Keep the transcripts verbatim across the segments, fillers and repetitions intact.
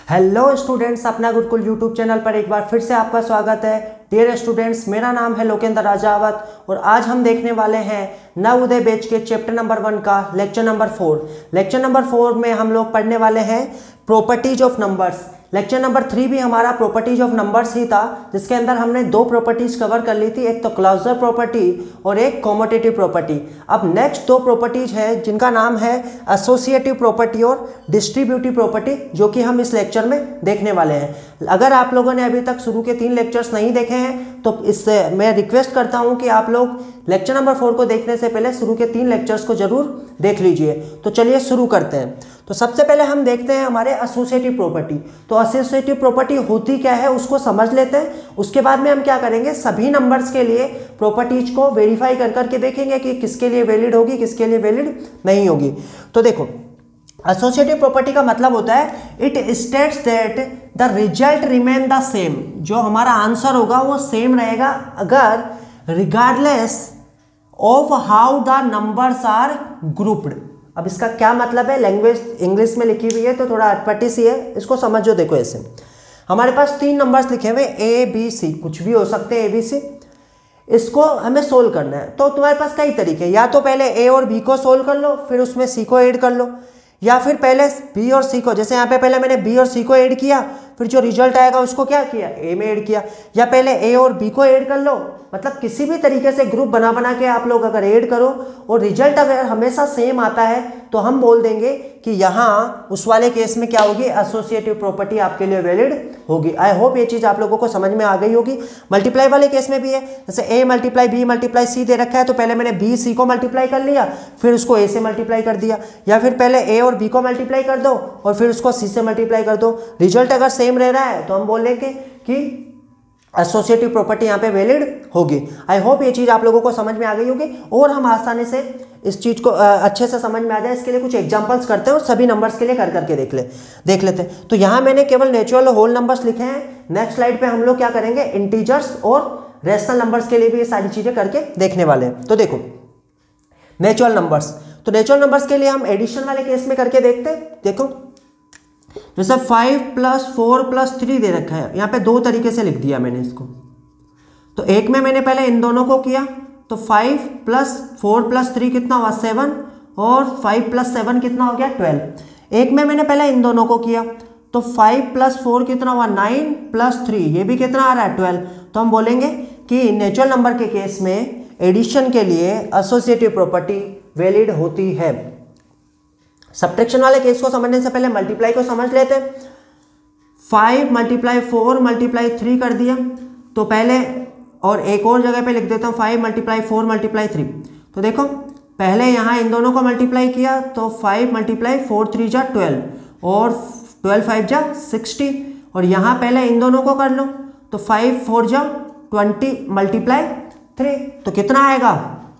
Hello students, अपना Gurukul YouTube channel पर एक बार फिर से आपका स्वागत है। डियर स्टूडेंट्स, मेरा नाम है लोकेंद्र राजावत और आज हम देखने वाले हैं नवोदय बैच के चैप्टर नंबर वन का lecture number four. Lecture number four में हम लोग पढ़ने वाले हैं properties of numbers. Lecture number three भी हमारा प्रॉपर्टीज ऑफ नंबर्स ही था, जिसके अंदर हमने दो प्रॉपर्टीज कवर कर ली थी, एक तो क्लोजर प्रॉपर्टी और एक कॉम्यूटेटिव प्रॉपर्टी। अब नेक्स्ट दो प्रॉपर्टीज है जिनका नाम है एसोसिएटिव प्रॉपर्टी और डिस्ट्रीब्यूटिव प्रॉपर्टी, जो कि हम इस लेक्चर में देखने वाले हैं। अगर आप लोगों ने अभी तक शुरू के तीन लेक्चर्स नहीं देखे हैं तो इससे मैं रिक्वेस्ट करता हूं कि आप लोग लेक्चर नंबर फोर को देखने से पहले शुरू के तीन लेक्चर्स को जरूर देख लीजिए। तो चलिए शुरू करते हैं। तो सबसे पहले हम देखते हैं हमारे एसोसिएटिव प्रॉपर्टी। तो एसोसिएटिव प्रॉपर्टी होती क्या है उसको समझ लेते हैं। उसके बाद में हम क्या करेंगे, सभी नंबर्स के लिए प्रॉपर्टीज को वेरीफाई कर करके देखेंगे कि किसके लिए वैलिड होगी, किसके लिए वैलिड नहीं होगी। तो देखो, एसोसिएटिव प्रॉपर्टी का मतलब होता है it states that the result remain the same. जो हमारा आंसर होगा वो सेम रहेगा अगर regardless of how the numbers are grouped. अब इसका क्या मतलब है, लैंग्वेज इंग्लिश में लिखी हुई है तो थोड़ा अटपटी सी है, इसको समझो। देखो, ऐसे हमारे पास तीन नंबर्स लिखे हुए ए बी सी, कुछ भी हो सकते हैं ए बी सी। इसको हमें सोल्व करना है तो तुम्हारे पास कई तरीके, या तो पहले ए और बी को सोल्व कर लो, फिर उसमें सी को ऐड कर लो, या फिर पहले बी और सी को, जैसे यहाँ पे पहले मैंने बी और सी को ऐड किया, फिर जो रिजल्ट आएगा उसको क्या किया, ए में ऐड किया, या पहले ए और बी को ऐड कर लो। मतलब किसी भी तरीके से ग्रुप बना बना के आप लोग अगर ऐड करो और रिजल्ट अगर हमेशा सेम आता है तो हम बोल देंगे कि यहाँ उस वाले केस में क्या होगी, एसोसिएटिव प्रॉपर्टी आपके लिए वैलिड होगी। आई होप ये चीज़ आप लोगों को समझ में आ गई होगी। मल्टीप्लाई वाले केस में भी है, जैसे a multiply b multiply c दे रखा है तो पहले मैंने बी सी को मल्टीप्लाई कर लिया, फिर उसको ए से मल्टीप्लाई कर दिया, या फिर पहले ए और बी को मल्टीप्लाई कर दो और फिर उसको सी से मल्टीप्लाई कर दो। रिजल्ट अगर सेम रह रहा है तो हम बोलेंगे कि एसोसिएटिव प्रॉपर्टी यहाँ पे वैलिड होगी। आई होप ये चीज़ आप लोगों को समझ में आ गई होगी और हम आसानी से इस चीज़ को अच्छे से समझ में आ जाए इसके लिए कुछ एग्जांपल्स करते हैं और सभी नंबर्स के लिए कर करके देख ले देख लेते हैं। तो यहाँ मैंने केवल नेचुरल होल नंबर्स लिखे हैं। नेक्स्ट स्लाइड पे हम लोग क्या करेंगे, इंटीजर्स और रेशनल नंबर्स के लिए भी ये सारी चीज़ें करके देखने वाले हैं। तो देखो, नेचुरल नंबर्स, तो नेचुरल नंबर्स के लिए हम एडिशन वाले केस में करके देखते हैं। देखो, जैसे five plus four plus three दे रखा है, यहाँ पे दो तरीके से लिख दिया मैंने इसको। तो एक में मैंने पहले इन दोनों को किया तो five plus four plus three कितना हुआ, सेवन, और फाइव प्लस सेवन कितना हो गया, ट्वेल्व। एक में मैंने पहले इन दोनों को किया तो फाइव प्लस फोर कितना हुआ, नाइन, प्लस थ्री ये भी कितना आ रहा है, ट्वेल्व। तो हम बोलेंगे कि नेचुरल नंबर के केस में एडिशन के लिए एसोसिएटिव प्रॉपर्टी वैलिड होती है। सब्ट्रैक्शन वाले केस को समझने से पहले मल्टीप्लाई को समझ लेते हैं। Five multiply four multiply three कर दिया तो पहले, और एक और जगह पे लिख देता हूँ five multiply four multiply three. तो देखो, पहले यहाँ इन दोनों को मल्टीप्लाई किया तो फाइव मल्टीप्लाई फोर थ्री जा ट्वेल्व और ट्वेल्व फाइव जा सिक्सटी, और यहाँ पहले इन दोनों को कर लो तो फाइव फोर जा ट्वेंटी मल्टीप्लाई थ्री, तो कितना आएगा,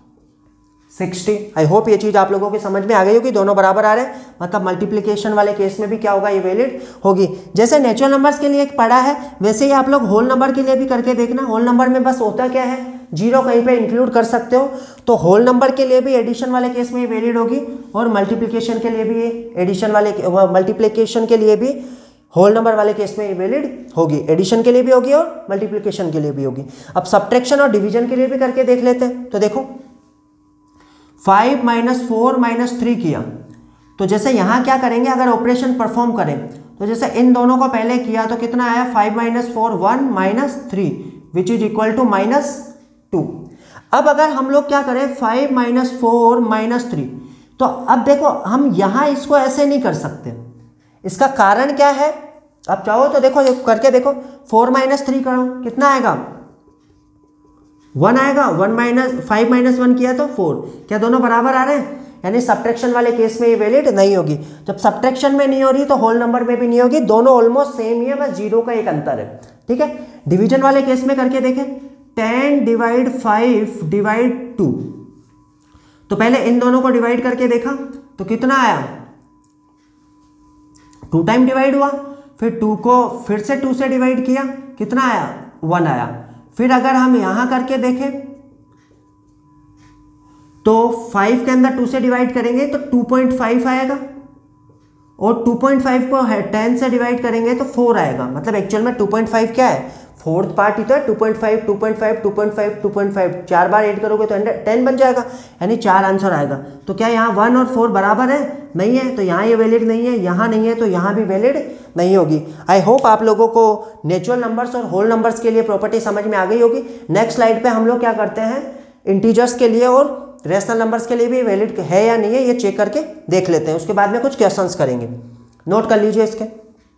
सिक्सटी। आई होप ये चीज़ आप लोगों की समझ में आ गई होगी। दोनों बराबर आ रहे हैं, मतलब मल्टीप्लिकेशन वाले केस में भी क्या होगा, ये वैलिड होगी। जैसे नेचुरल नंबर्स के लिए एक पढ़ा है, वैसे ही आप लोग होल नंबर के लिए भी करके देखना। होल नंबर में बस होता क्या है, जीरो कहीं पे इंक्लूड कर सकते हो। तो होल नंबर के लिए भी एडिशन वाले केस में ये वैलिड होगी और मल्टीप्लिकेशन के लिए भी एडिशन वाले मल्टीप्लिकेशन के लिए भी होल नंबर वाले केस में ये वैलिड होगी। एडिशन के लिए भी होगी और मल्टीप्लिकेशन के लिए भी होगी। अब सब्ट्रैक्शन और डिवीजन के लिए भी करके देख लेते हैं। तो देखो, five minus four minus three किया तो जैसे यहाँ क्या करेंगे, अगर ऑपरेशन परफॉर्म करें तो जैसे इन दोनों को पहले किया तो कितना आया, five minus four one minus three which is equal to minus two. अब अगर हम लोग क्या करें, five minus four minus three, तो अब देखो हम यहाँ इसको ऐसे नहीं कर सकते। इसका कारण क्या है, अब चाहो तो देखो करके देखो, फोर माइनस थ्री करो कितना आएगा, वन आएगा। One minus five minus one किया तो फोर, क्या दोनों बराबर आ रहे हैं, यानी सब्ट्रैक्शन वाले केस में ये वैलिड नहीं होगी। जब सब्ट्रैक्शन में नहीं हो रही तो होल नंबर में भी नहीं होगी, दोनों ऑलमोस्ट सेम ही है, बस जीरो का एक अंतर है। ठीक है, डिवीजन वाले केस में करके देखें, ten divide five divide two, तो पहले इन दोनों को डिवाइड करके देखा तो कितना आया, टू टाइम डिवाइड हुआ, फिर टू को फिर से टू से डिवाइड किया, कितना आया, वन आया। फिर अगर हम यहां करके देखें तो फाइव के अंदर टू से डिवाइड करेंगे तो टू पॉइंट फाइव आएगा, और टू पॉइंट फाइव को है टेन से डिवाइड करेंगे तो फोर आएगा, मतलब एक्चुअल में टू पॉइंट फाइव क्या है, फोर्थ पार्ट ही तो है। Two point five, two point five, two point five, two point five, चार बार ऐड करोगे तो टेन बन जाएगा, यानी चार आंसर आएगा। तो क्या यहाँ वन और फोर बराबर है? नहीं है, तो यहाँ ये वैलिड नहीं है, यहाँ नहीं है, तो यहाँ भी वैलिड नहीं होगी। आई होप आप लोगों को नेचुरल नंबर्स और होल नंबर्स के लिए प्रॉपर्टी समझ में आ गई होगी। नेक्स्ट स्लाइड पे हम लोग क्या करते हैं, इंटीजर्स के लिए और रेशनल नंबर्स के लिए भी वैलिड है या नहीं है ये चेक करके देख लेते हैं, उसके बाद में कुछ क्वेश्चंस करेंगे, नोट कर लीजिए इसके।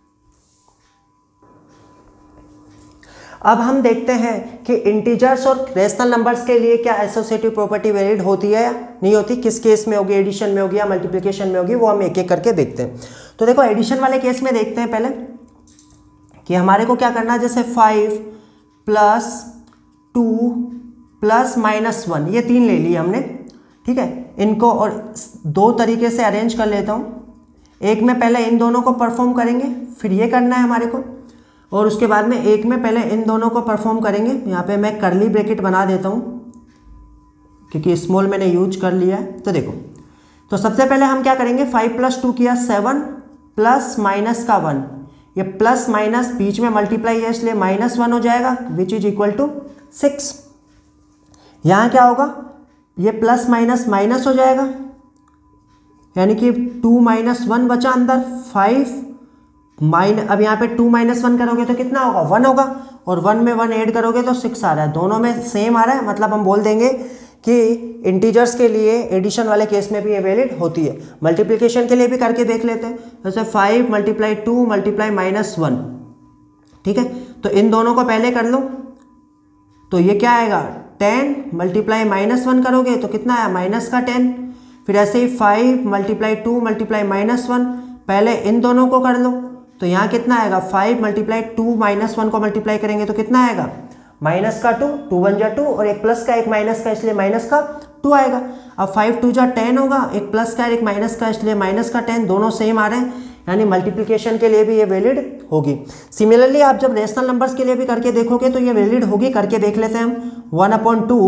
अब हम देखते हैं कि इंटीजर्स और रेशनल नंबर्स के लिए क्या एसोसिएटिव प्रॉपर्टी वैलिड होती है या नहीं होती, किस केस में होगी, एडिशन में होगी या मल्टीप्लिकेशन में होगी, वो हम एक एक करके देखते हैं। तो देखो एडिशन वाले केस में देखते हैं पहले कि हमारे को क्या करना है, जैसे five plus two plus minus one, ये तीन ले लिए हमने, ठीक है। इनको और दो तरीके से अरेंज कर लेता हूँ। एक में पहले इन दोनों को परफॉर्म करेंगे, फिर ये करना है हमारे को, और उसके बाद में एक में पहले इन दोनों को परफॉर्म करेंगे। यहाँ पे मैं कर्ली ब्रैकेट बना देता हूँ क्योंकि स्मॉल मैंने यूज कर लिया है। तो देखो, तो सबसे पहले हम क्या करेंगे, फाइव प्लस टू किया सेवन, प्लस माइनस का वन, ये प्लस माइनस बीच में मल्टीप्लाई है इसलिए माइनस वन हो जाएगा, which is equal to six. यहाँ क्या होगा, ये प्लस माइनस माइनस हो जाएगा, यानी कि टू माइनस वन बचा अंदर, फाइव माइन अब यहाँ पे टू माइनस वन करोगे तो कितना होगा, वन होगा, और वन में वन ऐड करोगे तो सिक्स आ रहा है, दोनों में सेम आ रहा है, मतलब हम बोल देंगे कि इंटीजर्स के लिए एडिशन वाले केस में भी ये वैलिड होती है। मल्टीप्लिकेशन के लिए भी करके देख लेते हैं, जैसे five multiply two multiply minus one, ठीक है। तो इन दोनों को पहले कर लो, तो ये क्या आएगा, टेन मल्टीप्लाई माइनस वन करोगे तो कितना आया, माइनस का टेन। फिर ऐसे ही five multiply two multiply minus one, पहले इन दोनों को कर लो, तो यहाँ कितना आएगा, five multiply two minus one को मल्टीप्लाई करेंगे तो कितना आएगा, माइनस का टू, टू वन जा टू, और एक प्लस का एक माइनस का इसलिए माइनस का टू आएगा। अब फाइव टू जा टेन होगा, एक प्लस का एक माइनस का इसलिए माइनस का टेन, दोनों सेम आ रहे हैं, यानी मल्टीप्लिकेशन के लिए भी ये वैलिड होगी। सिमिलरली आप जब रेशनल नंबर्स के लिए भी करके देखोगे तो ये वैलिड होगी, करके देख लेते हैं हम। One upon two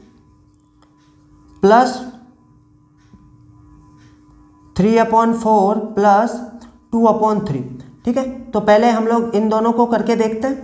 plus three upon four plus two upon three, ठीक है। तो पहले हम लोग इन दोनों को करके देखते हैं।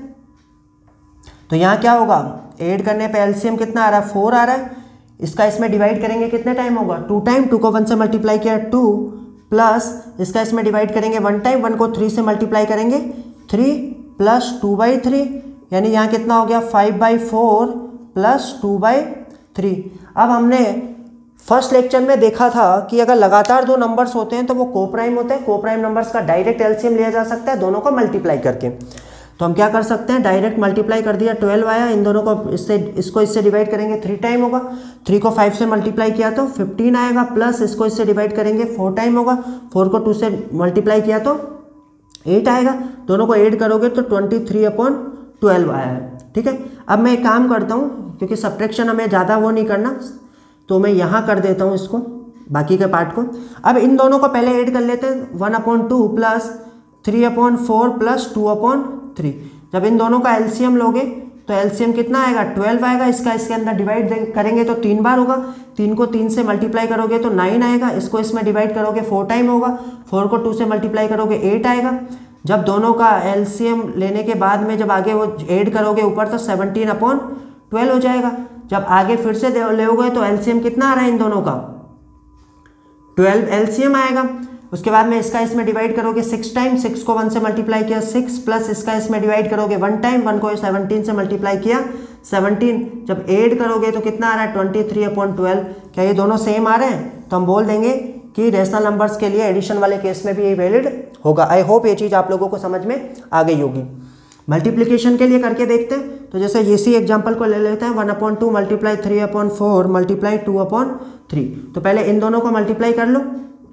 तो यहाँ क्या होगा, ऐड करने पे एलसीएम कितना आ रहा है, फोर आ रहा है, इसका इसमें डिवाइड करेंगे कितने टाइम होगा, टू टाइम, टू को वन से मल्टीप्लाई किया टू, प्लस इसका इसमें डिवाइड करेंगे वन टाइम, वन को थ्री से मल्टीप्लाई करेंगे three, plus two by three, यानी यहाँ कितना हो गया, five by four plus two by three. अब हमने फर्स्ट लेक्चर में देखा था कि अगर लगातार दो नंबर्स होते हैं तो वो कोप्राइम होते हैं। कोप्राइम नंबर्स का डायरेक्ट एलसीएम लिया जा सकता है दोनों को मल्टीप्लाई करके। तो हम क्या कर सकते हैं, डायरेक्ट मल्टीप्लाई कर दिया, ट्वेल्व आया, इन दोनों को इससे इसको इससे डिवाइड करेंगे थ्री टाइम होगा, थ्री को फाइव से मल्टीप्लाई किया तो फिफ्टीन आएगा, प्लस इसको इससे डिवाइड करेंगे फोर टाइम होगा, फोर को टू से मल्टीप्लाई किया तो एट आएगा, दोनों को ऐड करोगे तो ट्वेंटी थ्री अपॉन ट्वेल्व आया है, ठीक है। अब मैं एक काम करता हूँ, क्योंकि सब्ट्रैक्शन हमें ज़्यादा वो नहीं करना, तो मैं यहाँ कर देता हूँ इसको, बाकी के पार्ट को। अब इन दोनों को पहले ऐड कर लेते हैं, one upon two plus three upon four plus two upon three. जब इन दोनों का एलसीएम लोगे तो एलसीएम कितना आएगा, ट्वेल्व आएगा, इसका इसके अंदर डिवाइड करेंगे तो तीन बार होगा, तीन को तीन से मल्टीप्लाई करोगे तो नाइन आएगा, इसको इसमें डिवाइड करोगे फोर टाइम होगा, फोर को टू से मल्टीप्लाई करोगे एट आएगा। जब दोनों का एलसीएम लेने के बाद में जब आगे वो ऐड करोगे ऊपर तो सेवनटीन अपॉन ट्वेल्व हो जाएगा। जब आगे फिर से लोगे तो एलसीएम कितना आ रहा है इन दोनों का, ट्वेल्व एलसीएम आएगा। उसके बाद में इसका इसमें डिवाइड करोगे सिक्स टाइम, सिक्स को वन से मल्टीप्लाई किया सिक्स, प्लस इसका इसमें डिवाइड करोगे वन टाइम, वन को सेवनटीन से मल्टीप्लाई किया सेवनटीन। जब ऐड करोगे तो कितना आ रहा है, ट्वेंटी थ्री अपॉन ट्वेल्व। क्या ये दोनों सेम आ रहे हैं, तो हम बोल देंगे कि रेशनल नंबर्स के लिए एडिशन वाले केस में भी ये वैलिड होगा। आई होप ये चीज़ आप लोगों को समझ में आ गई होगी। मल्टीप्लिकेशन के लिए करके देखते हैं, तो जैसे इसी एग्जांपल को ले लेते हैं, one upon two multiply three upon four multiply two upon three. तो पहले इन दोनों को मल्टीप्लाई कर लो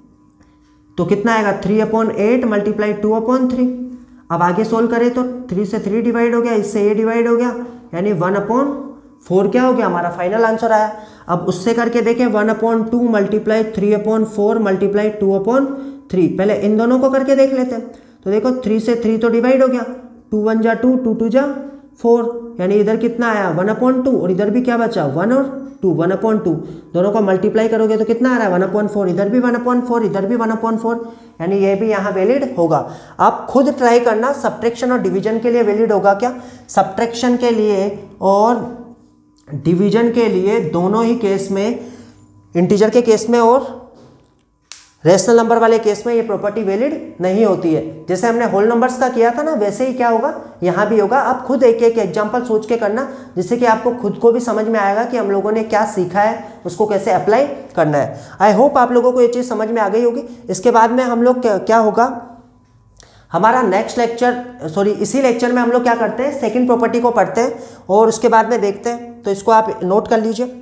तो कितना आएगा, three upon eight multiply two upon three. अब आगे सोल्व करें तो थ्री से थ्री डिवाइड हो गया, इससे ए डिवाइड हो गया, यानी वन अपॉन फोर क्या हो गया, हमारा फाइनल आंसर आया। अब उससे करके देखें, one upon two multiply three upon four multiply two upon three. पहले इन दोनों को करके देख लेते हैं। तो देखो थ्री से थ्री तो डिवाइड हो गया, टू वन जा टू, टू टू जा फोर, यानी इधर कितना आया वन अपॉन टू और इधर भी क्या बचा वन और टू, वन अपॉन टू, दोनों को मल्टीप्लाई करोगे तो कितना आ रहा है वन अपॉन फोर, इधर भी वन अपॉन फोर, इधर भी वन अपॉन फोर, यानी ये भी यहाँ वैलिड होगा। आप खुद ट्राई करना, सब्ट्रैक्शन और डिवीजन के लिए वैलिड होगा क्या, सब्ट्रैक्शन के लिए और डिवीजन के लिए दोनों ही केस में, इंटीजर के केस में और रेशनल नंबर वाले केस में ये प्रॉपर्टी वैलिड नहीं होती है। जैसे हमने होल नंबर्स का किया था ना, वैसे ही क्या होगा यहाँ भी होगा। आप खुद एक एक एग्जांपल सोच के करना, जिससे कि आपको खुद को भी समझ में आएगा कि हम लोगों ने क्या सीखा है, उसको कैसे अप्लाई करना है। आई होप आप लोगों को ये चीज़ समझ में आ गई होगी। इसके बाद में हम लोग क्या, क्या होगा हमारा नेक्स्ट लेक्चर, सॉरी इसी लेक्चर में हम लोग क्या करते हैं, सेकेंड प्रॉपर्टी को पढ़ते हैं और उसके बाद में देखते हैं। तो इसको आप नोट कर लीजिए।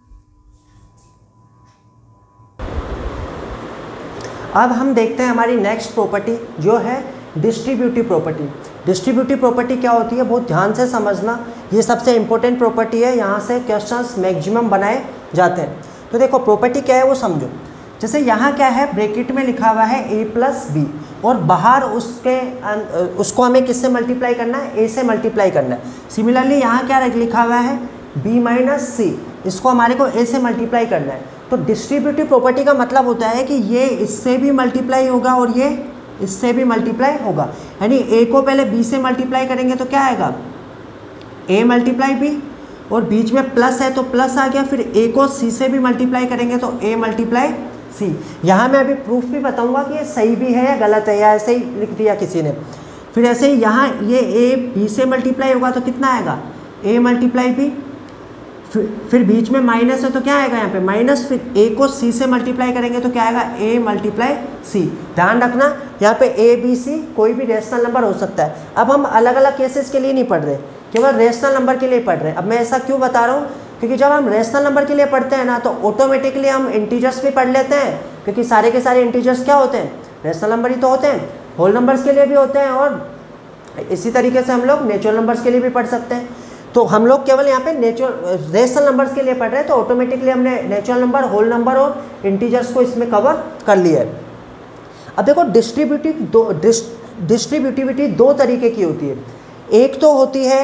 अब हम देखते हैं हमारी नेक्स्ट प्रॉपर्टी जो है डिस्ट्रीब्यूटिव प्रॉपर्टी। डिस्ट्रीब्यूटिव प्रॉपर्टी क्या होती है, बहुत ध्यान से समझना, ये सबसे इंपॉर्टेंट प्रॉपर्टी है, यहाँ से क्वेश्चंस मैक्सिमम बनाए जाते हैं। तो देखो प्रॉपर्टी क्या है वो समझो। जैसे यहाँ क्या है, ब्रैकेट में लिखा हुआ है ए प्लस बी और बाहर उसके उसको हमें किससे मल्टीप्लाई करना है, ए से मल्टीप्लाई करना है। सिमिलरली यहाँ क्या लिखा हुआ है, बी माइनस सी, इसको हमारे को ए से मल्टीप्लाई करना है। तो डिस्ट्रीब्यूटिव प्रॉपर्टी का मतलब होता है कि ये इससे भी मल्टीप्लाई होगा और ये इससे भी मल्टीप्लाई होगा, यानी ए को पहले बी से मल्टीप्लाई करेंगे तो क्या आएगा, ए मल्टीप्लाई बी, और बीच में प्लस है तो प्लस आ गया। फिर ए को सी से भी मल्टीप्लाई करेंगे तो ए मल्टीप्लाई सी। यहाँ मैं अभी प्रूफ भी बताऊंगा कि ये सही भी है या गलत है, या ऐसे ही लिख दिया किसी ने। फिर ऐसे ही यहाँ ये ए बी से मल्टीप्लाई होगा तो कितना आएगा, ए मल्टीप्लाई बी, फिर बीच में माइनस है तो क्या आएगा यहाँ पे माइनस, फिर ए को सी से मल्टीप्लाई करेंगे तो क्या आएगा, ए मल्टीप्लाई सी। ध्यान रखना यहाँ पे ए बी सी कोई भी रेशनल नंबर हो सकता है। अब हम अलग अलग केसेस के लिए नहीं पढ़ रहे, केवल रेशनल नंबर के लिए पढ़ रहे हैं। अब मैं ऐसा क्यों बता रहा हूँ, क्योंकि जब हम रेशनल नंबर के लिए पढ़ते हैं ना तो ऑटोमेटिकली हम इंटीजर्स भी पढ़ लेते हैं, क्योंकि सारे के सारे इंटीजर्स क्या होते हैं, रेशनल नंबर ही तो होते हैं। होल नंबर्स के लिए भी होते हैं और इसी तरीके से हम लोग नेचुरल नंबर्स के लिए भी पढ़ सकते हैं। तो हम लोग केवल यहाँ पे नेचुरल रेशनल नंबर्स के लिए पढ़ रहे हैं, तो ऑटोमेटिकली हमने नेचुरल नंबर, होल नंबर और इंटीजर्स को इसमें कवर कर लिया है। अब देखो डिस्ट्रीब्यूटिव दो डिस्ट्रीब्यूटिविटी दो तरीके की होती है। एक तो होती है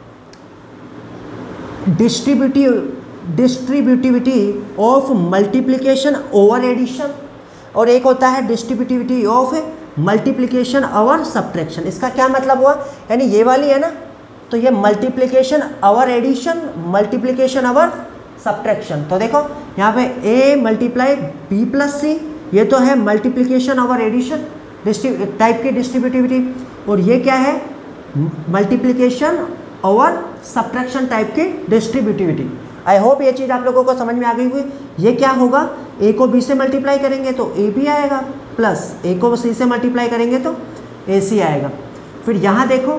distributive distributivity of multiplication over addition, और एक होता है distributivity of multiplication over subtraction. इसका क्या मतलब हुआ, यानी ये वाली है ना, तो ये multiplication over addition, multiplication over subtraction. तो देखो यहाँ पे a multiply B plus C, ये तो है मल्टीप्लिकेशन अवर एडिशन टाइप की डिस्ट्रीब्यूटिविटी, और ये क्या है, मल्टीप्लिकेशन अवर सब्ट्रैक्शन टाइप की डिस्ट्रीब्यूटिविटी। आई होप ये चीज़ आप लोगों को समझ में आ गई हुई। ये क्या होगा, a को b से मल्टीप्लाई करेंगे तो a भी आएगा, प्लस a को c से मल्टीप्लाई करेंगे तो ए सी आएगा। फिर यहाँ देखो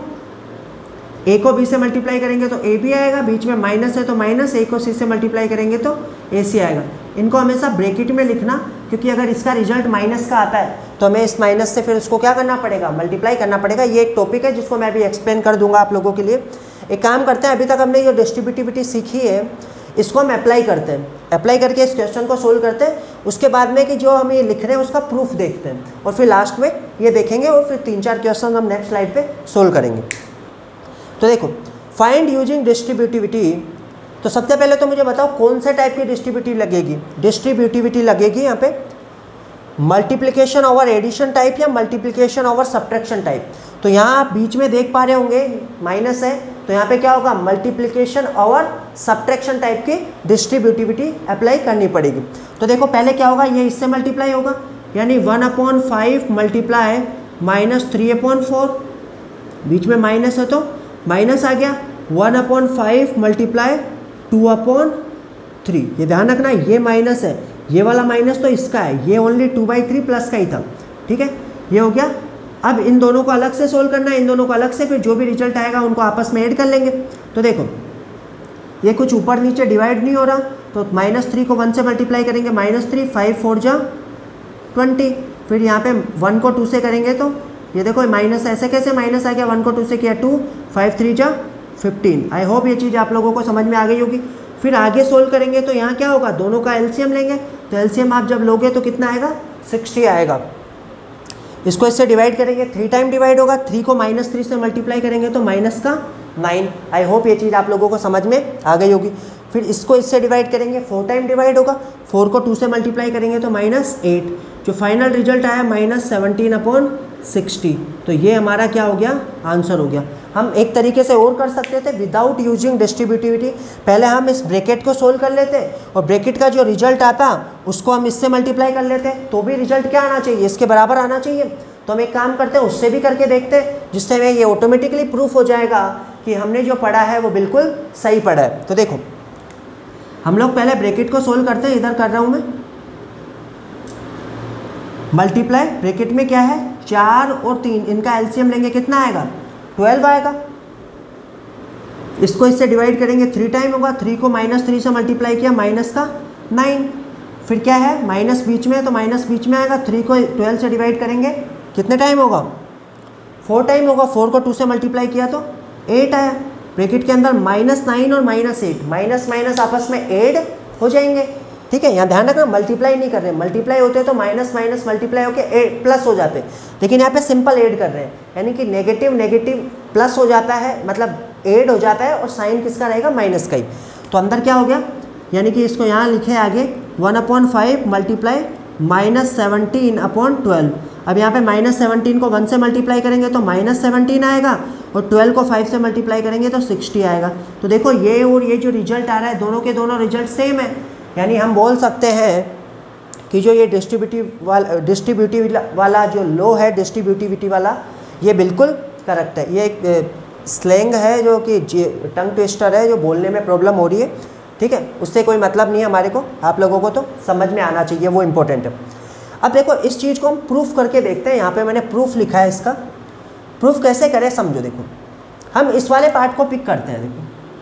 a को b से मल्टीप्लाई करेंगे तो a भी आएगा, बीच में माइनस है तो माइनस, a को c से मल्टीप्लाई करेंगे तो ए सी आएगा। इनको हमेशा ब्रैकेट में लिखना, क्योंकि अगर इसका रिजल्ट माइनस का आता है तो हमें इस माइनस से फिर उसको क्या करना पड़ेगा, मल्टीप्लाई करना पड़ेगा। ये एक टॉपिक है जिसको मैं अभी एक्सप्लेन कर दूंगा आप लोगों के लिए। एक काम करते हैं, अभी तक हमने जो डिस्ट्रीब्यूटिविटी सीखी है इसको हम अप्लाई करते हैं, अप्लाई करके इस क्वेश्चन को सोल्व करते हैं। उसके बाद में कि जो हम ये लिख रहे हैं उसका प्रूफ देखते हैं, और फिर लास्ट में ये देखेंगे, और फिर तीन चार क्वेश्चन हम नेक्स्ट स्लाइड पे सोल्व करेंगे। तो देखो फाइंड यूजिंग डिस्ट्रीब्यूटिविटी, तो सबसे पहले तो मुझे बताओ कौन से टाइप की डिस्ट्रीब्यूटिव लगेगी, डिस्ट्रीब्यूटिविटी लगेगी यहाँ पे मल्टीप्लिकेशन ओवर एडिशन टाइप या मल्टीप्लिकेशन ओवर सब्ट्रैक्शन टाइप। तो यहाँ आप बीच में देख पा रहे होंगे माइनस है, तो यहाँ पे क्या होगा, मल्टीप्लिकेशन ओवर सब्ट्रैक्शन टाइप की डिस्ट्रीब्यूटिविटी अप्लाई करनी पड़ेगी। तो देखो पहले क्या होगा, ये इससे मल्टीप्लाई होगा, यानी one upon five multiply minus three upon four, बीच में माइनस है तो माइनस आ गया, one upon five multiply two upon three. ये ध्यान रखना, ये माइनस है, ये वाला माइनस तो इसका है, ये only two by three plus का ही था, ठीक है, ये हो गया। अब इन दोनों को अलग से सोल्व करना है, इन दोनों को अलग से, फिर जो भी रिजल्ट आएगा उनको आपस में ऐड कर लेंगे। तो देखो ये कुछ ऊपर नीचे डिवाइड नहीं हो रहा, तो माइनस थ्री को वन से मल्टीप्लाई करेंगे, माइनस थ्री, फाइव फोर जा ट्वेंटी, फिर यहाँ पे वन को टू से करेंगे तो ये देखो माइनस, ऐसे कैसे माइनस आ गया, वन को टू से किया टू, फाइव थ्री जा फिफ्टीन। आई होप ये चीज़ आप लोगों को समझ में आ गई होगी। फिर आगे सोल्व करेंगे तो यहाँ क्या होगा, दोनों का एलसीएम लेंगे, तो एलसीएम आप जब लोगे तो कितना आएगा, सिक्सटी आएगा। इसको इससे डिवाइड करेंगे, थ्री टाइम डिवाइड होगा, थ्री को माइनस थ्री से मल्टीप्लाई करेंगे तो माइनस का नाइन। आई होप ये चीज़ आप लोगों को समझ में आ गई होगी। फिर इसको इससे डिवाइड करेंगे, फोर टाइम डिवाइड होगा, फोर को टू से मल्टीप्लाई करेंगे तो माइनस एट। जो फाइनल रिजल्ट आया माइनस सेवनटीन अपॉन सिक्सटी। तो ये हमारा क्या हो गया, आंसर हो गया। हम एक तरीके से और कर सकते थे विदाउट यूजिंग डिस्ट्रीब्यूटिविटी। पहले हम इस ब्रैकेट को सोल्व कर लेते और ब्रैकेट का जो रिजल्ट आता उसको हम इससे मल्टीप्लाई कर लेते, तो भी रिजल्ट क्या आना चाहिए, इसके बराबर आना चाहिए। तो हम एक काम करते हैं, उससे भी करके देखते हैं, जिससे हमें ये ऑटोमेटिकली प्रूफ हो जाएगा कि हमने जो पढ़ा है वो बिल्कुल सही पढ़ा है। तो देखो हम लोग पहले ब्रैकेट को सोल्व करते हैं। इधर कर रहा हूँ मैं मल्टीप्लाई, ब्रैकेट में क्या है, चार और तीन, इनका एलसीएम लेंगे, कितना आएगा, ट्वेल्व आएगा। इसको इससे डिवाइड करेंगे, थ्री टाइम होगा, थ्री को माइनस थ्री से मल्टीप्लाई किया, माइनस का नाइन। फिर क्या है, माइनस बीच में है तो माइनस बीच में आएगा, थ्री को ट्वेल्व से डिवाइड करेंगे, कितने टाइम होगा, फोर टाइम होगा, फोर को टू से मल्टीप्लाई किया तो एट आया। ब्रैकेट के अंदर माइनस नाइन और माइनस एट, माइनस माइनस आपस में ऐड हो जाएंगे, ठीक है। यहाँ ध्यान रखना मल्टीप्लाई नहीं कर रहे हैं, मल्टीप्लाई होते तो माइनस माइनस मल्टीप्लाई होकर प्लस हो जाते, लेकिन यहाँ पे सिंपल ऐड कर रहे हैं, यानी कि नेगेटिव नेगेटिव प्लस हो जाता है, मतलब ऐड हो जाता है और साइन किसका रहेगा, माइनस का ही। तो अंदर क्या हो गया, यानी कि इसको यहाँ लिखे आगे one upon five multiply minus seventeen upon twelve. अब यहाँ पे माइनस सेवनटीन को वन से मल्टीप्लाई करेंगे तो माइनस सेवनटीन आएगा और ट्वेल्व को फाइव से मल्टीप्लाई करेंगे तो सिक्सटी आएगा। तो देखो ये और ये जो रिजल्ट आ रहा है दोनों के दोनों रिजल्ट सेम है, यानी हम बोल सकते हैं कि जो ये डिस्ट्रीब्यूटिव वाला डिस्ट्रीब्यूटिव वाला जो लो है, डिस्ट्रीब्यूटिविटी वाला, ये बिल्कुल करेक्ट है। ये एक स्लैंग है जो कि टंग ट्विस्टर है, जो बोलने में प्रॉब्लम हो रही है, ठीक है, उससे कोई मतलब नहीं है हमारे को, आप लोगों को तो समझ में आना चाहिए, वो इम्पोर्टेंट है। अब देखो इस चीज़ को हम प्रूफ करके देखते हैं। यहाँ पे मैंने प्रूफ लिखा है, इसका प्रूफ कैसे करें समझो। देखो हम इस वाले पार्ट को पिक करते हैं, देखो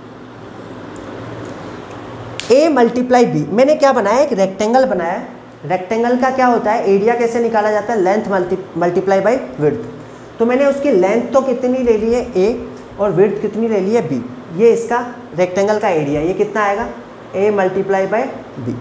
ए मल्टीप्लाई बी, मैंने क्या बनाया, एक रेक्टेंगल बनाया है। रेक्टेंगल का क्या होता है, एरिया कैसे निकाला जाता है, length multi multiply by width. तो मैंने उसकी लेंथ तो कितनी ले ली है ए और विड्थ कितनी ले ली है बी, ये इसका रेक्टेंगल का एरिया, ये कितना आएगा, ए मल्टीप्लाई बाई बी।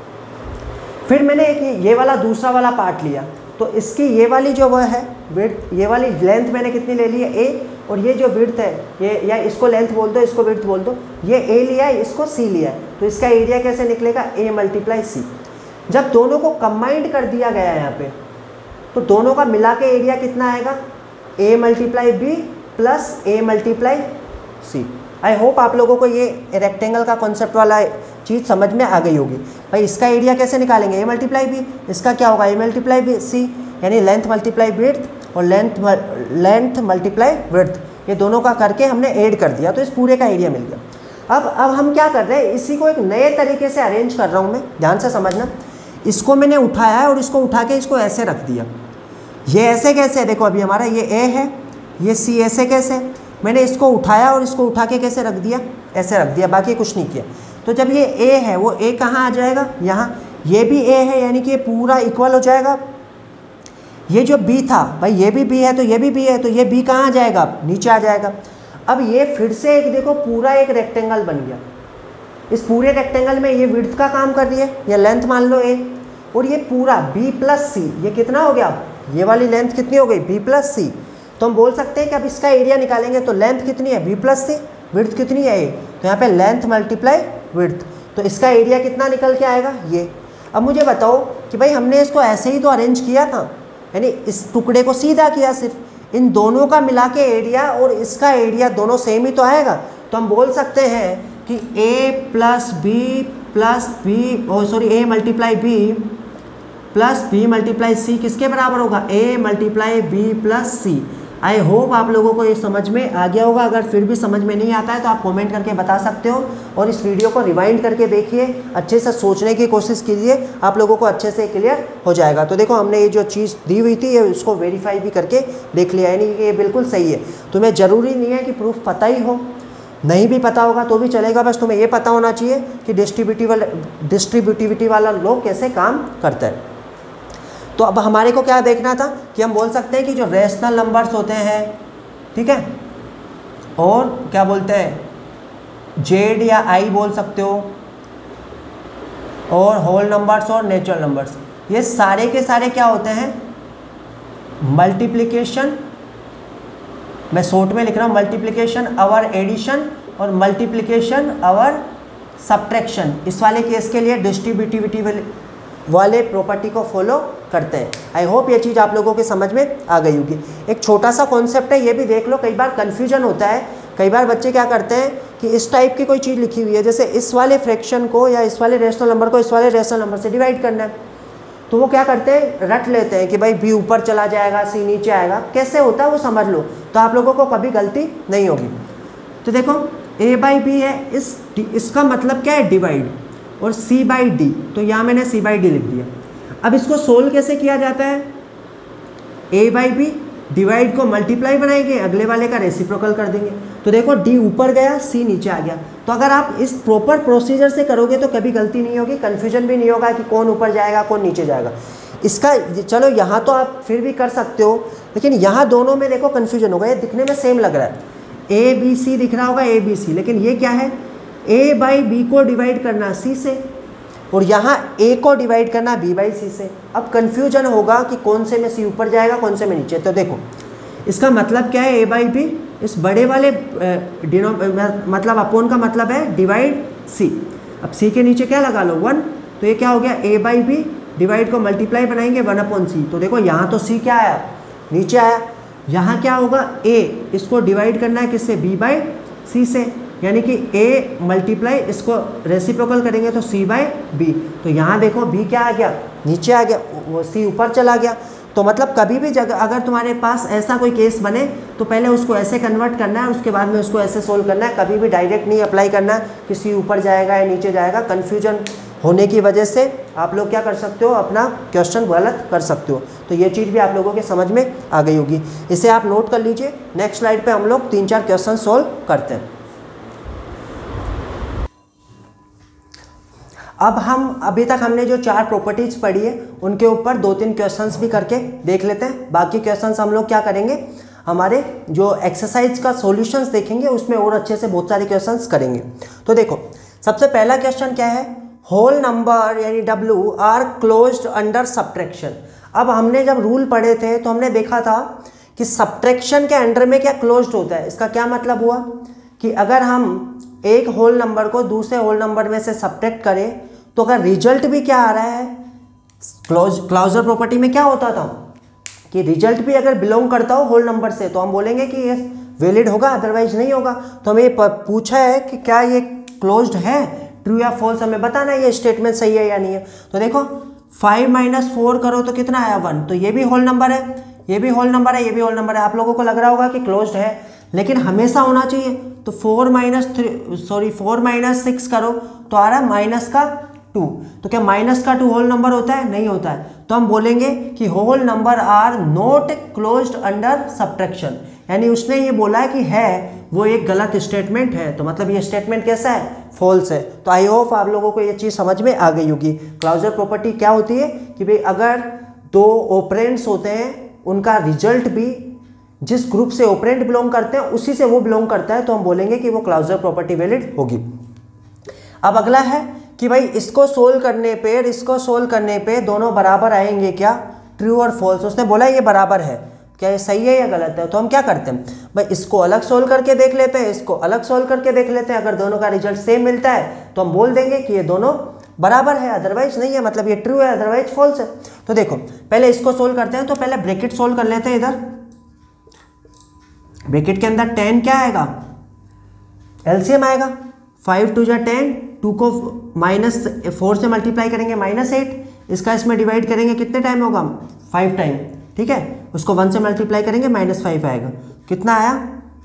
फिर मैंने एक ये वाला दूसरा वाला पार्ट लिया, तो इसकी ये वाली जो वह है विड्थ, ये वाली लेंथ मैंने कितनी ले ली है ए, और ये जो विड्थ है ये, या इसको लेंथ बोल दो, इसको विड्थ बोल दो, ये ए लिया है, इसको सी लिया है, तो इसका एरिया कैसे निकलेगा, ए मल्टीप्लाई सी। जब दोनों को कंबाइंड कर दिया गया है यहाँ पे, तो दोनों का मिला के एरिया कितना आएगा, A multiply B plus A multiply C. I hope आप लोगों को ये रेक्टेंगल का कॉन्सेप्ट वाला चीज़ समझ में आ गई होगी। भाई इसका एरिया कैसे निकालेंगे, ए मल्टीप्लाई बी, इसका क्या होगा, ए मल्टीप्लाई बी सी, यानी लेंथ मल्टीप्लाई विड्थ और लेंथ लेंथ मल्टीप्लाई विड्थ, ये दोनों का करके हमने ऐड कर दिया, तो इस पूरे का एरिया मिल गया। अब अब हम क्या कर रहे हैं, इसी को एक नए तरीके से अरेंज कर रहा हूँ मैं, ध्यान से समझना। इसको मैंने उठाया है और इसको उठा के इसको ऐसे रख दिया। ये ऐसे कैसे है, देखो अभी हमारा ये ए है, ये सी, ऐसे कैसे, मैंने इसको उठाया और इसको उठा के कैसे रख दिया, ऐसे रख दिया, बाकी कुछ नहीं किया। तो जब ये ए है, वो ए कहाँ आ जाएगा, यहाँ, ये भी ए है, यानी कि ये पूरा इक्वल हो जाएगा। ये जो बी था, भाई ये भी बी है तो ये भी बी है, तो ये बी कहाँ आ जाएगा, नीचे आ जाएगा। अब ये फिर से एक देखो पूरा एक रेक्टेंगल बन गया। इस पूरे रेक्टेंगल में ये विड्थ का काम कर रही है, या लेंथ मान लो ए, और ये पूरा बी प्लस सी, ये कितना हो गया, ये वाली लेंथ कितनी हो गई, बी प्लस सी। तो हम बोल सकते हैं कि अब इसका एरिया निकालेंगे, तो लेंथ कितनी है, बी प्लस सी, विड्थ कितनी है ए, तो यहाँ पे लेंथ मल्टीप्लाई विड्थ, तो इसका एरिया कितना निकल के आएगा, ये। अब मुझे बताओ कि भाई हमने इसको ऐसे ही तो अरेंज किया था, यानी इस टुकड़े को सीधा किया, सिर्फ इन दोनों का मिला के एरिया और इसका एरिया दोनों सेम ही तो आएगा। तो हम बोल सकते हैं कि A plus B plus B oh sorry A multiply B plus B multiply C किसके बराबर होगा, A multiply B plus C. I hope आप लोगों को ये समझ में आ गया होगा। अगर फिर भी समझ में नहीं आता है तो आप कमेंट करके बता सकते हो, और इस वीडियो को रिवाइंड करके देखिए, अच्छे से सोचने की कोशिश कीजिए, आप लोगों को अच्छे से क्लियर हो जाएगा। तो देखो हमने ये जो चीज़ दी हुई थी ये उसको वेरीफाई भी करके देख लिया, यानी कि ये बिल्कुल सही है। तुम्हें ज़रूरी नहीं है कि प्रूफ पता ही हो, नहीं भी पता होगा तो भी चलेगा, बस तुम्हें ये पता होना चाहिए कि डिस्ट्रीब्यूटिव डिस्ट्रीब्यूटिविटी वाला लोग कैसे काम करता है। तो अब हमारे को क्या देखना था कि हम बोल सकते हैं कि जो रेशनल नंबर्स होते हैं, ठीक है, और क्या बोलते हैं जेड या आई बोल सकते हो, और होल नंबर्स और नेचुरल नंबर्स, ये सारे के सारे क्या होते हैं, मल्टीप्लिकेशन मैं शॉर्ट में लिख रहा हूँ मल्टीप्लिकेशन आवर एडिशन और मल्टीप्लिकेशन आवर सब्ट्रैक्शन, इस वाले केस के लिए डिस्ट्रीब्यूटिविटी वाले प्रॉपर्टी को फॉलो करते हैं। आई होप ये चीज़ आप लोगों के समझ में आ गई होगी। एक छोटा सा कॉन्सेप्ट है, ये भी देख लो, कई बार कन्फ्यूजन होता है। कई बार बच्चे क्या करते हैं कि इस टाइप की कोई चीज़ लिखी हुई है, जैसे इस वाले फ्रैक्शन को या इस वाले रेशनल नंबर को इस वाले रेशनल नंबर से डिवाइड करना है, तो वो क्या करते हैं, रट लेते हैं कि भाई बी ऊपर चला जाएगा, सी नीचे आएगा। कैसे होता है वो समझ लो, तो आप लोगों को कभी गलती नहीं होगी। तो देखो ए बाई बी है, इस इसका मतलब क्या है, डिवाइड, और सी बाई डी, तो यहाँ मैंने सी बाई डी लिख दिया। अब इसको सोल्व कैसे किया जाता है, ए बाई बी डिवाइड को मल्टीप्लाई बनाएंगे, अगले वाले का रेसिप्रोकल कर देंगे। तो देखो डी ऊपर गया, सी नीचे आ गया। तो अगर आप इस प्रॉपर प्रोसीजर से करोगे तो कभी गलती नहीं होगी, कन्फ्यूजन भी नहीं होगा कि कौन ऊपर जाएगा कौन नीचे जाएगा। इसका चलो यहाँ तो आप फिर भी कर सकते हो, लेकिन यहाँ दोनों में देखो कन्फ्यूजन होगा। ये दिखने में सेम लग रहा है, ए बी सी दिख रहा होगा, ए बी सी, लेकिन ये क्या है, ए बाई बी को डिवाइड करना सी से, और यहाँ ए को डिवाइड करना बी बाई सी से। अब कन्फ्यूजन होगा कि कौन से में सी ऊपर जाएगा कौन से में नीचे। तो देखो इसका मतलब क्या है, ए बाई बी, इस बड़े वाले डिनो मतलब अपोन का मतलब है डिवाइड सी। अब सी के नीचे क्या लगा लो, वन, तो ये क्या हो गया, ए बाई बी डिवाइड को मल्टीप्लाई बनाएंगे वन अपॉन सी। तो देखो यहाँ तो सी क्या आया, नीचे आया। यहाँ क्या होगा, ए इसको डिवाइड करना है किससे, बी बाई सी से, यानी कि a मल्टीप्लाई इसको रेसिप्रोकल करेंगे तो c बाई बी। तो यहाँ देखो b क्या आ गया, नीचे आ गया, वो c ऊपर चला गया। तो मतलब कभी भी जगह अगर तुम्हारे पास ऐसा कोई केस बने तो पहले उसको ऐसे कन्वर्ट करना है, उसके बाद में उसको ऐसे सोल्व करना है। कभी भी डायरेक्ट नहीं अप्लाई करना है कि c ऊपर जाएगा या नीचे जाएगा। कन्फ्यूजन होने की वजह से आप लोग क्या कर सकते हो, अपना क्वेश्चन गलत कर सकते हो। तो ये चीज़ भी आप लोगों के समझ में आ गई होगी, इसे आप नोट कर लीजिए। नेक्स्ट स्लाइड पर हम लोग तीन चार क्वेश्चन सोल्व करते हैं। अब हम अभी तक हमने जो चार प्रॉपर्टीज पढ़ी है उनके ऊपर दो तीन क्वेश्चंस भी करके देख लेते हैं। बाकी क्वेश्चंस हम लोग क्या करेंगे, हमारे जो एक्सरसाइज का सॉल्यूशंस देखेंगे उसमें और अच्छे से बहुत सारे क्वेश्चंस करेंगे। तो देखो सबसे पहला क्वेश्चन क्या है, होल नंबर यानी W are closed under subtraction. अब हमने जब रूल पढ़े थे तो हमने देखा था कि सब्ट्रैक्शन के अंडर में क्या क्लोज्ड होता है। इसका क्या मतलब हुआ कि अगर हम एक होल नंबर को दूसरे होल नंबर में से सब्ट्रैक्ट करें तो अगर रिजल्ट भी क्या आ रहा है, क्लोज क्लाउजर प्रॉपर्टी में क्या होता था कि रिजल्ट भी अगर बिलोंग करता हो होल नंबर से तो हम बोलेंगे कि ये वैलिड होगा, अदरवाइज नहीं होगा। तो हमें ये पूछा है कि क्या ये क्लोज्ड है, ट्रू या फॉल्स, हमें बताना है ये स्टेटमेंट सही है या नहीं है। तो देखो फाइव माइनस फोर करो तो कितना आया, वन। तो ये भी होल नंबर है, ये भी होल नंबर है, ये भी होल नंबर है। आप लोगों को लग रहा होगा कि क्लोज्ड है, लेकिन हमेशा होना चाहिए। तो four minus three sorry four minus six करो तो आ रहा है माइनस का टू। तो क्या माइनस का टू होल नंबर होता है, नहीं होता है। तो हम बोलेंगे कि whole number are not closed under subtraction, यानी उसने ये बोला है कि है, वो एक गलत स्टेटमेंट है। तो मतलब ये स्टेटमेंट कैसा है, फॉल्स है। तो आई होप आप लोगों को ये चीज़ समझ में आ गई होगी। क्लाउजर प्रॉपर्टी क्या होती है कि भाई अगर दो ऑपरेंड्स होते हैं उनका रिजल्ट भी जिस ग्रुप से ऑपरेंड बिलोंग करते हैं उसी से वो बिलोंग करता है, तो हम बोलेंगे कि वो क्लाउजर प्रॉपर्टी वैलिड होगी। अब अगला है कि भाई इसको सोल्व करने पे इसको सोल्व करने पे दोनों बराबर आएंगे क्या, ट्रू और फॉल्स। उसने बोला ये बराबर है, क्या ये सही है या गलत है। तो हम क्या करते हैं भाई, इसको अलग सोल्व करके देख लेते हैं, इसको अलग सोल्व करके देख लेते हैं। अगर दोनों का रिजल्ट सेम मिलता है तो हम बोल देंगे कि ये दोनों बराबर है, अदरवाइज नहीं है, मतलब ये ट्रू है अदरवाइज फॉल्स है। तो देखो पहले इसको सोल्व करते हैं, तो पहले ब्रैकेट सोल्व कर लेते हैं। इधर ब्रैकेट के अंदर टेन क्या आएगा, एलसीएम आएगा, फाइव टू जा टेन, टू को माइनस फोर से मल्टीप्लाई करेंगे माइनस एट, इसका इसमें डिवाइड करेंगे कितने टाइम होगा, फाइव टाइम, ठीक है। उसको वन से मल्टीप्लाई करेंगे माइनस फाइव आएगा, कितना आया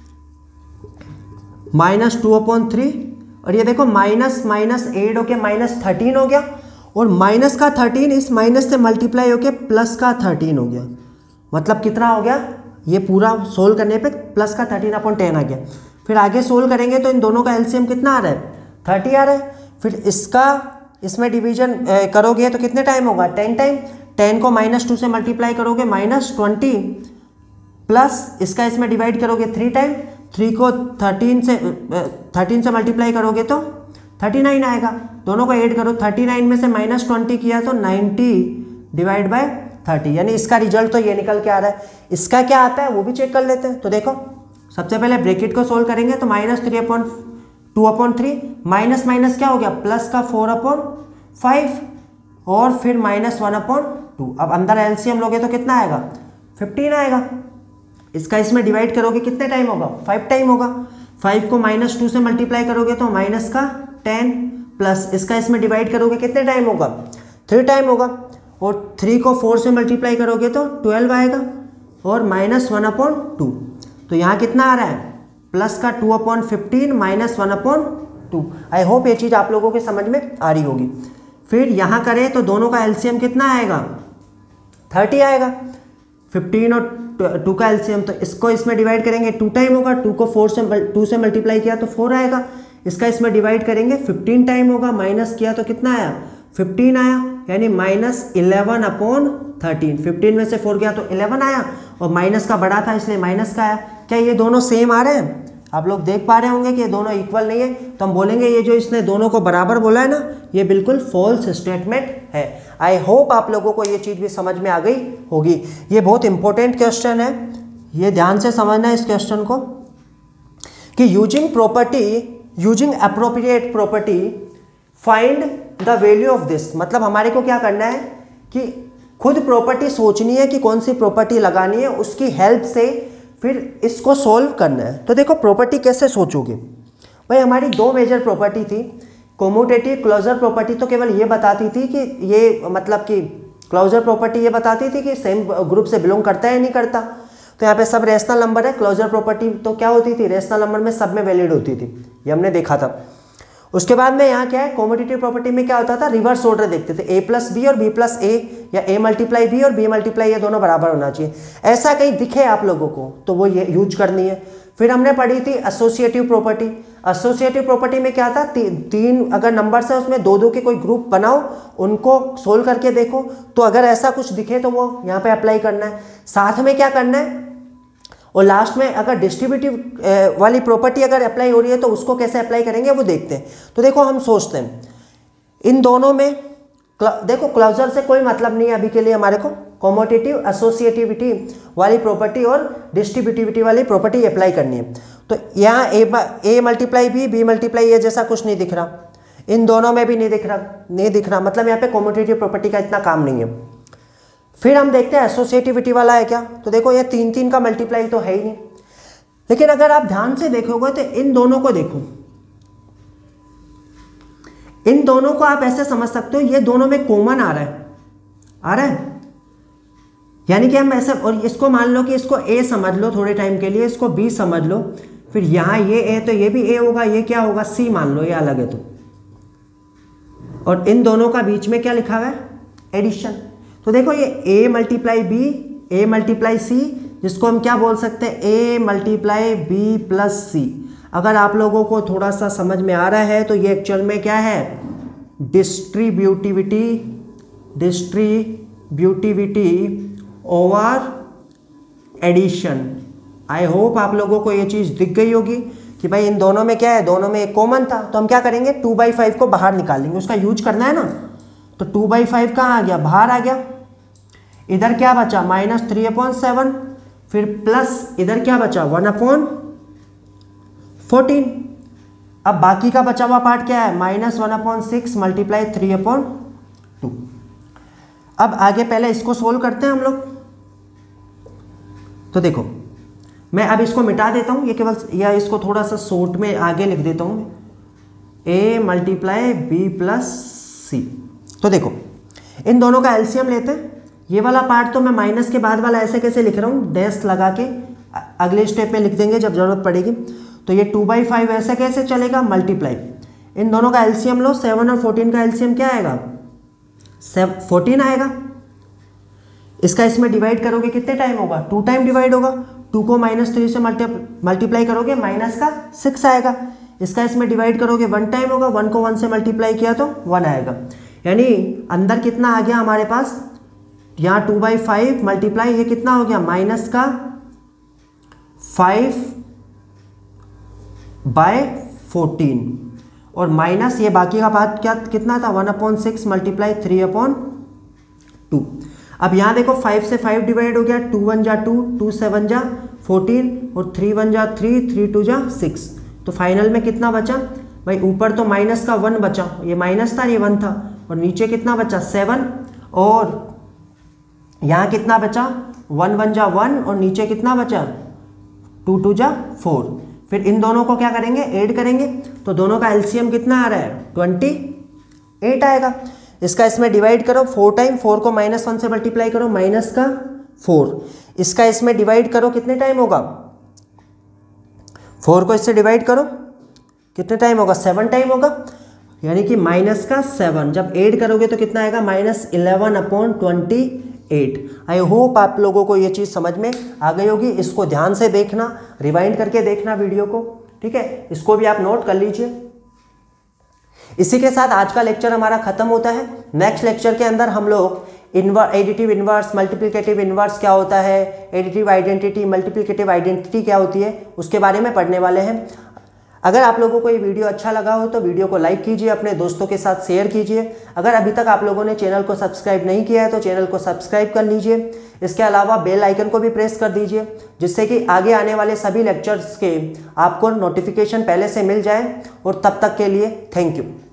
माइनस टू अपॉन थ्री। और ये देखो माइनस माइनस एट होके माइनस थर्टीन हो गया, और माइनस का थर्टीन इस माइनस से मल्टीप्लाई होके प्लस का थर्टीन हो गया। मतलब कितना हो गया, ये पूरा सोल्व करने पे प्लस का थर्टीन अपॉन टेन आ गया। फिर आगे सोल्व करेंगे तो इन दोनों का एलसीएम कितना आ रहा है, थर्टी आ रहा है। फिर इसका इसमें डिवीजन करोगे तो कितने टाइम होगा, टेन टाइम। टेन को माइनस टू से मल्टीप्लाई करोगे माइनस ट्वेंटी, प्लस इसका इसमें डिवाइड करोगे थ्री टाइम, थ्री को थर्टीन से थर्टीन से मल्टीप्लाई करोगे तो थर्टी नाइन आएगा। दोनों को ऐड करो, थर्टी नाइन में से माइनस ट्वेंटी किया तो नाइन्टी डिवाइड बाय थर्टी, यानी इसका रिजल्ट तो ये निकल के आ रहा है। इसका क्या आता है वो भी चेक कर लेते हैं। तो देखो सबसे पहले ब्रैकेट को सोल्व करेंगे तो minus three upon two upon three, minus minus क्या हो गया प्लस का फोर अपॉन फाइव, और फिर माइनस वन अपॉन टू। अब अंदर एलसीएम लोगे तो कितना आएगा फिफ्टीन आएगा। इसका इसमें डिवाइड करोगे कितने टाइम होगा फाइव टाइम होगा। फाइव को माइनस टू से मल्टीप्लाई करोगे तो माइनस का टेन, प्लस इसका इसमें डिवाइड करोगे कितने टाइम होगा थ्री टाइम होगा, और थ्री को फोर से मल्टीप्लाई करोगे तो ट्वेल्व आएगा, और माइनस वन अपॉन टू। तो यहाँ कितना आ रहा है प्लस का two upon fifteen minus one upon two. I hope ये चीज़ आप लोगों के समझ में आ रही होगी। फिर यहाँ करें तो दोनों का एलसीएम कितना आएगा थर्टी आएगा, फिफ्टीन और टू का एलसीएम, तो इसको इसमें डिवाइड करेंगे टू टाइम होगा, टू को फोर से टू से मल्टीप्लाई किया तो फोर आएगा, इसका इसमें डिवाइड करेंगे फिफ्टीन टाइम होगा, माइनस किया तो कितना आया फिफ्टीन आया, यानी minus eleven upon thirteen. Fifteen में से फोर गया तो इलेवन आया, और माइनस का बड़ा था इसलिए माइनस का आया। क्या ये दोनों सेम आ रहे हैं? आप लोग देख पा रहे होंगे कि ये दोनों इक्वल नहीं है, तो हम बोलेंगे ये जो इसने दोनों को बराबर बोला है ना, ये बिल्कुल फॉल्स स्टेटमेंट है। आई होप आप लोगों को ये चीज़ भी समझ में आ गई होगी। ये बहुत इंपॉर्टेंट क्वेश्चन है, ये ध्यान से समझना है इस क्वेश्चन को, कि using property using appropriate property find the value of this. मतलब हमारे को क्या करना है कि खुद प्रॉपर्टी सोचनी है कि कौन सी प्रॉपर्टी लगानी है, उसकी हेल्प से फिर इसको सॉल्व करना है। तो देखो प्रॉपर्टी कैसे सोचोगे भाई, हमारी दो मेजर प्रॉपर्टी थी। कोम्यूटेटिव क्लोजर प्रॉपर्टी तो केवल ये बताती थी कि ये मतलब कि क्लोजर प्रॉपर्टी ये बताती थी कि सेम ग्रुप से बिलोंग करता है या नहीं करता। तो यहाँ पे सब रेशनल नंबर है, क्लोजर प्रॉपर्टी तो क्या होती थी रेशनल नंबर में सब में वैलिड होती थी, ये हमने देखा था। उसके बाद में यहाँ क्या है कोम्यूटेटिव प्रॉपर्टी में क्या होता था रिवर्स ऑर्डर देखते थे, ए प्लस बी और बी प्लस ए, या ए मल्टीप्लाई बी और बी मल्टीप्लाई ये दोनों बराबर होना चाहिए। ऐसा कहीं दिखे आप लोगों को तो वो ये यूज करनी है। फिर हमने पढ़ी थी एसोसिएटिव प्रॉपर्टी। एसोसिएटिव प्रॉपर्टी में क्या था ती, तीन अगर नंबर्स है उसमें दो दो के कोई ग्रुप बनाओ, उनको सोल्व करके देखो, तो अगर ऐसा कुछ दिखे तो वो यहाँ पे अप्लाई करना है। साथ में क्या करना है, और लास्ट में अगर डिस्ट्रीब्यूटिव वाली प्रॉपर्टी अगर अप्लाई हो रही है तो उसको कैसे अप्लाई करेंगे वो देखते हैं। तो देखो हम सोचते हैं इन दोनों में, देखो क्लोजर से कोई मतलब नहीं है अभी के लिए हमारे को, कॉम्यूटेटिव एसोसिएटिविटी वाली प्रॉपर्टी और डिस्ट्रीब्यूटिविटी वाली प्रॉपर्टी अप्लाई करनी है। तो यहाँ A A multiply B B multiply A जैसा कुछ नहीं दिख रहा, इन दोनों में भी नहीं दिख रहा नहीं दिख रहा मतलब यहाँ पे कॉम्यूटेटिव प्रॉपर्टी का इतना काम नहीं है। फिर हम देखते हैं एसोसिएटिविटी वाला है क्या, तो देखो ये तीन तीन का मल्टीप्लाई तो है ही नहीं, लेकिन अगर आप ध्यान से देखोगे तो इन दोनों को देखो, इन दोनों को आप ऐसे समझ सकते हो ये दोनों में कॉमन आ रहा है आ रहा है यानी कि हम ऐसे, और इसको मान लो कि इसको ए समझ लो थोड़े टाइम के लिए, इसको बी समझ लो, फिर यहाँ ये ए तो ये भी ए होगा, ये क्या होगा सी मान लो, ये अलग है तो, और इन दोनों का बीच में क्या लिखा हुआ है एडिशन। तो देखो ये a multiply B A multiply C, जिसको हम क्या बोल सकते हैं a multiply B plus C. अगर आप लोगों को थोड़ा सा समझ में आ रहा है तो ये एक्चुअल में क्या है distributivity distributivity over addition. I hope आप लोगों को ये चीज़ दिख गई होगी कि भाई इन दोनों में क्या है, दोनों में एक कॉमन था, तो हम क्या करेंगे टू बाई फाइव को बाहर निकालेंगे, उसका यूज करना है ना। तो टू बाई फाइव कहाँ आ गया बाहर आ गया, इधर क्या बचा माइनस थ्री अपॉन सेवन, फिर प्लस इधर क्या बचा वन अपॉन फोर्टीन। अब बाकी का बचा हुआ पार्ट क्या है minus one upon six multiply three upon two. अब आगे पहले इसको सोल्व करते हैं हम लोग। तो देखो मैं अब इसको मिटा देता हूँ, ये केवल या इसको थोड़ा सा शॉर्ट में आगे लिख देता हूँ A multiply B plus C. तो देखो इन दोनों का एलसीएम लेते हैं, ये वाला पार्ट तो मैं माइनस के बाद वाला ऐसे कैसे लिख रहा हूँ डैश लगा के, अगले स्टेप में लिख देंगे जब जरूरत पड़ेगी। तो ये टू बाई फाइव ऐसे कैसे चलेगा मल्टीप्लाई, इन दोनों का एलसीएम लो, सेवन और फोर्टीन का एलसीएम क्या आएगा सेव फोर्टीन आएगा। इसका इसमें डिवाइड करोगे कितने टाइम होगा टू टाइम डिवाइड होगा, टू को माइनस थ्री से मल्टीप्लाई करोगे माइनस का सिक्स आएगा। इसका इसमें डिवाइड करोगे वन टाइम होगा, वन को वन से मल्टीप्लाई किया तो वन आएगा। यानी अंदर कितना आ गया हमारे पास, यहाँ टू बाई फाइव मल्टीप्लाई ये कितना हो गया माइनस का फाइव बाय फोर्टीन, और माइनस ये बाकी का पार्ट क्या कितना था one upon six multiply three upon two. अब यहाँ देखो फाइव से फाइव डिवाइड हो गया, टू वन जा टू, टू सेवन जा फोर्टीन और थ्री वन जा थ्री, थ्री टू जा सिक्स। तो फाइनल में कितना बचा भाई, ऊपर तो माइनस का वन बचा, ये माइनस था ये वन था, और नीचे कितना बचा सेवन, और यहाँ कितना बचा वन वन जा वन, और नीचे कितना बचा टू टू जा फोर। फिर इन दोनों को क्या करेंगे, ऐड करेंगे, तो दोनों का एलसीएम कितना आ रहा है ट्वेंटी एट आएगा। इसका इसमें डिवाइड करो फोर टाइम, फोर को माइनस वन से मल्टीप्लाई करो, माइनस का फोर। इसका इसमें डिवाइड करो, कितने टाइम होगा, फोर को इससे डिवाइड करो कितने टाइम होगा, सेवन टाइम होगा, यानी कि माइनस का सेवन। जब ऐड करोगे तो कितना आएगा, minus eleven upon twenty eight. I hope आप लोगों को ये चीज़ समझ में आ गई होगी। इसको ध्यान से देखना, रिवाइंड करके देखना वीडियो को, ठीक है, इसको भी आप नोट कर लीजिए। इसी के साथ आज का लेक्चर हमारा खत्म होता है। नेक्स्ट लेक्चर के अंदर हम लोग inverse, additive inverse, multiplicative inverse क्या होता है, एडिटिव आइडेंटिटी, मल्टीप्लिकेटिव आइडेंटिटी क्या होती है, उसके बारे में पढ़ने वाले हैं। अगर आप लोगों को ये वीडियो अच्छा लगा हो तो वीडियो को लाइक कीजिए, अपने दोस्तों के साथ शेयर कीजिए। अगर अभी तक आप लोगों ने चैनल को सब्सक्राइब नहीं किया है तो चैनल को सब्सक्राइब कर लीजिए। इसके अलावा बेल आइकन को भी प्रेस कर दीजिए, जिससे कि आगे आने वाले सभी लेक्चर्स के आपको नोटिफिकेशन पहले से मिल जाए। और तब तक के लिए थैंक यू।